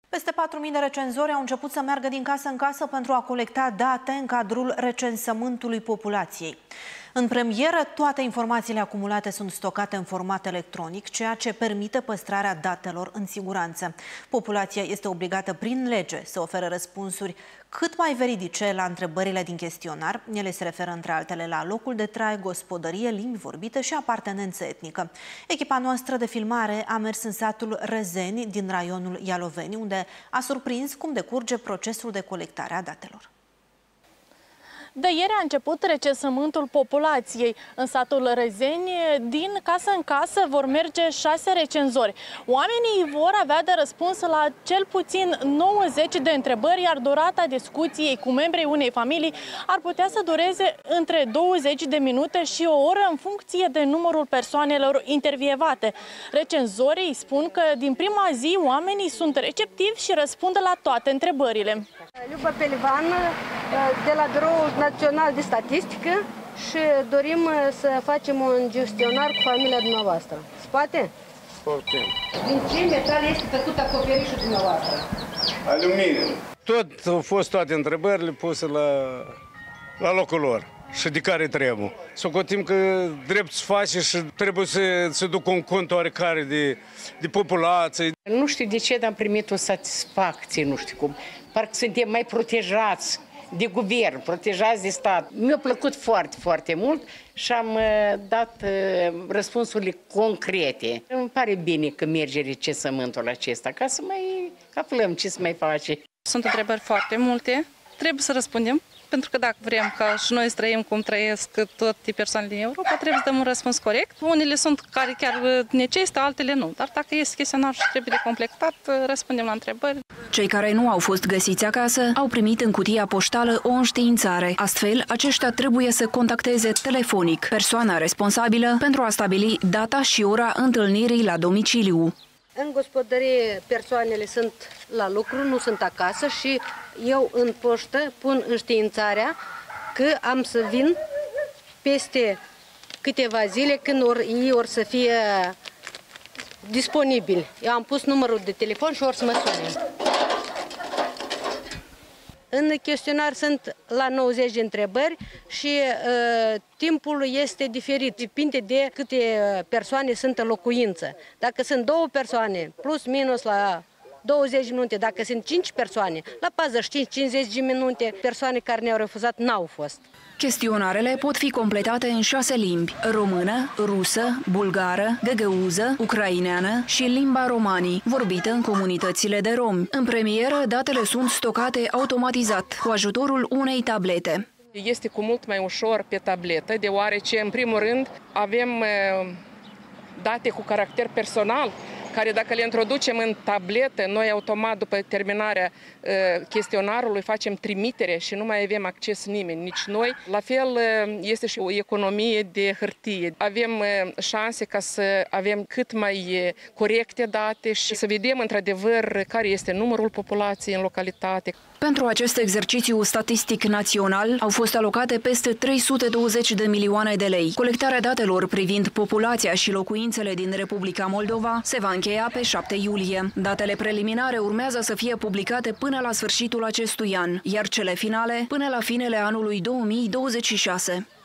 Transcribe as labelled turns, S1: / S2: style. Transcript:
S1: Peste 4.000 de recenzori au început să meargă din casă în casă pentru a colecta date în cadrul recensământului populației. În premieră, toate informațiile acumulate sunt stocate în format electronic, ceea ce permite păstrarea datelor în siguranță. Populația este obligată prin lege să ofere răspunsuri cât mai veridice la întrebările din chestionar. Ele se referă între altele la locul de trai, gospodărie, limbi vorbite și apartenență etnică. Echipa noastră de filmare a mers în satul Rezeni din raionul Ialoveni, unde a surprins cum decurge procesul de colectare a datelor.
S2: De ieri a început recensământul populației. În satul Rezeni, din casă în casă, vor merge 6 recenzori. Oamenii vor avea de răspuns la cel puțin 90 de întrebări, iar durata discuției cu membrii unei familii ar putea să dureze între 20 de minute și o oră în funcție de numărul persoanelor intervievate. Recenzorii spun că din prima zi oamenii sunt receptivi și răspund la toate întrebările.
S3: Luba Pelivan, de la Biroul Național de Statistică, și dorim să facem un gestionar cu familia dumneavoastră. Spate?
S4: Spate.
S3: Din ce metal este făcut acoperișul dumneavoastră?
S4: Aluminiu. Tot au fost toate întrebările puse la locul lor și de care trebuie. Socotim că drept să face și trebuie să ducă un cont oarecare de populație.
S5: Nu știu de ce, dar am primit o satisfacție, nu știu cum. Parcă suntem mai protejați de guvern, protejați de stat. Mi-a plăcut foarte, foarte mult și am dat răspunsurile concrete. Îmi pare bine că merge recensământul acesta, ca să mai aflăm ce se mai face.
S6: Sunt întrebări foarte multe, trebuie să răspundem. Pentru că dacă vrem ca și noi să trăim cum trăiesc toate persoanele din Europa, trebuie să dăm un răspuns corect. Unele sunt care chiar necesită, altele nu. Dar dacă este chestionar și trebuie de completat, răspundem la întrebări.
S7: Cei care nu au fost găsiți acasă au primit în cutia poștală o înștiințare. Astfel, aceștia trebuie să contacteze telefonic persoana responsabilă pentru a stabili data și ora întâlnirii la domiciliu.
S3: În gospodărie persoanele sunt la lucru, nu sunt acasă și eu în poștă pun înștiințarea că am să vin peste câteva zile când ei or să fie disponibili. Eu am pus numărul de telefon și or să mă sune. În chestionar sunt la 90 de întrebări și timpul este diferit. Depinde de câte persoane sunt în locuință. Dacă sunt 2 persoane, plus minus la 20 de minute, dacă sunt 5 persoane, la 45-50 de minute, persoane care ne-au refuzat n-au fost.
S7: Chestionarele pot fi completate în 6 limbi: română, rusă, bulgară, găgăuză, ucraineană și limba romanii, vorbită în comunitățile de romi. În premieră, datele sunt stocate automatizat, cu ajutorul unei tablete.
S8: Este cu mult mai ușor pe tabletă, deoarece, în primul rând, avem date cu caracter personal, care dacă le introducem în tabletă, noi automat după terminarea chestionarului facem trimitere și nu mai avem acces nimeni, nici noi. La fel este și o economie de hârtie. Avem șanse ca să avem cât mai corecte date și să vedem într-adevăr care este numărul populației în localitate.
S7: Pentru acest exercițiu statistic național au fost alocate peste 320 de milioane de lei. Colectarea datelor privind populația și locuințele din Republica Moldova se va încheia pe 7 iulie. Datele preliminare urmează să fie publicate până la sfârșitul acestui an, iar cele finale până la finele anului 2026.